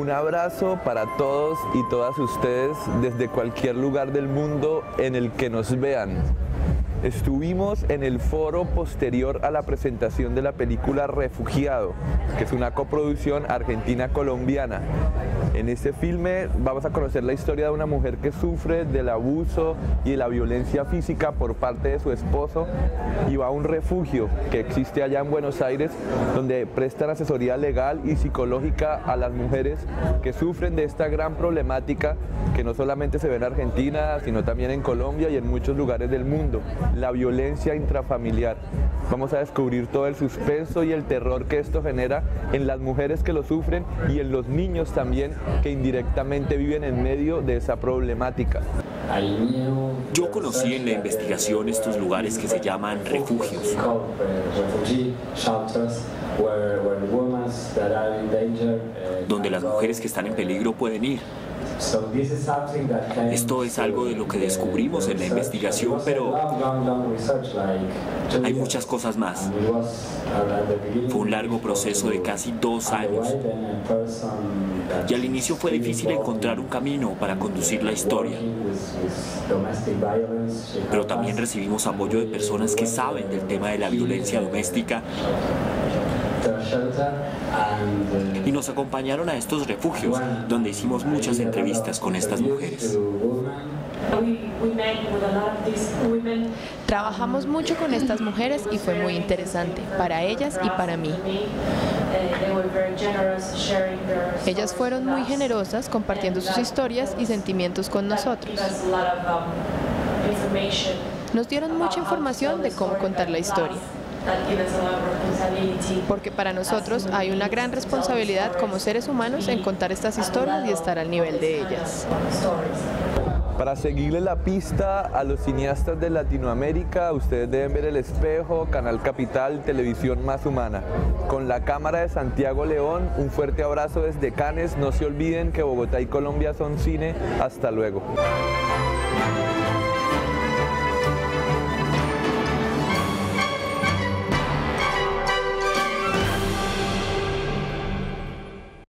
Un abrazo para todos y todas ustedes desde cualquier lugar del mundo en el que nos vean. Estuvimos en el foro posterior a la presentación de la película Refugiado, que es una coproducción argentina-colombiana. En este filme vamos a conocer la historia de una mujer que sufre del abuso y de la violencia física por parte de su esposo y va a un refugio que existe allá en Buenos Aires, donde prestan asesoría legal y psicológica a las mujeres que sufren de esta gran problemática que no solamente se ve en Argentina, sino también en Colombia y en muchos lugares del mundo: la violencia intrafamiliar. Vamos a descubrir todo el suspenso y el terror que esto genera en las mujeres que lo sufren y en los niños también, que indirectamente viven en medio de esa problemática. Yo conocí en la investigación estos lugares que se llaman refugios, donde las mujeres que están en peligro pueden ir. Esto es algo de lo que descubrimos en la investigación, pero hay muchas cosas más. Fue un largo proceso de casi 2 años. Y al inicio fue difícil encontrar un camino para conducir la historia. Pero también recibimos apoyo de personas que saben del tema de la violencia doméstica y nos acompañaron a estos refugios, donde hicimos muchas entrevistas con estas mujeres. Trabajamos mucho con estas mujeres y fue muy interesante para ellas y para mí. Ellas fueron muy generosas compartiendo sus historias y sentimientos con nosotros. Nos dieron mucha información de cómo contar la historia, porque para nosotros hay una gran responsabilidad como seres humanos en contar estas historias y estar al nivel de ellas. Para seguirle la pista a los cineastas de Latinoamérica, ustedes deben ver El Espejo, Canal Capital, Televisión Más Humana. Con la cámara de Santiago León, un fuerte abrazo desde Cannes. No se olviden que Bogotá y Colombia son cine. Hasta luego.